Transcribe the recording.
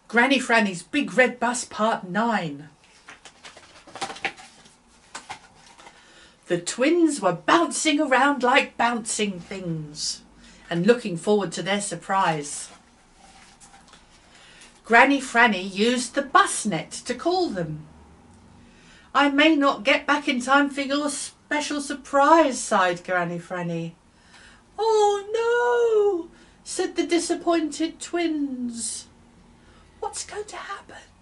Granny Franny's Big Red Bus Part 9. The twins were bouncing around like bouncing things and looking forward to their surprise. Granny Franny used the bus net to call them. "I may not get back in time for your special surprise," sighed Granny Franny. "Oh no," said the disappointed twins. "What's going to happen?"